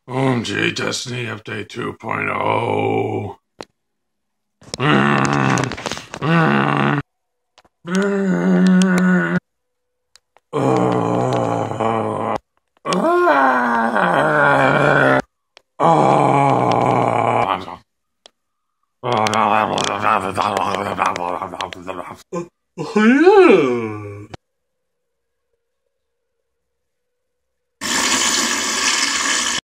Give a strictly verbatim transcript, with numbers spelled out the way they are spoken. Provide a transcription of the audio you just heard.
O M G Destiny Update 2.0. Oh yeah.